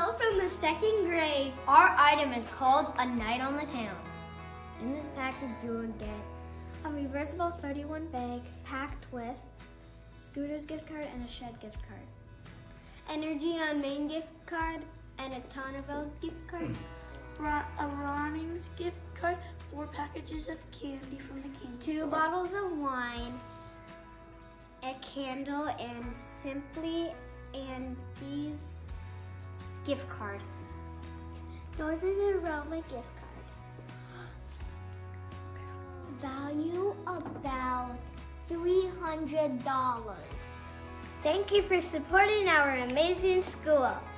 Hello from the second grade. Our item is called A Night on the Town. In this package, you will get A reversible 31 bag packed with Scooter's gift card and a Shed gift card. Energy on Main gift card and a Tonneville's gift card. A Roning's gift card, 4 packages of candy from the candy 2 store. bottles of wine, a candle, and Simply Andy's gift card. Northern Aroma gift card. Value about $300. Thank you for supporting our amazing school.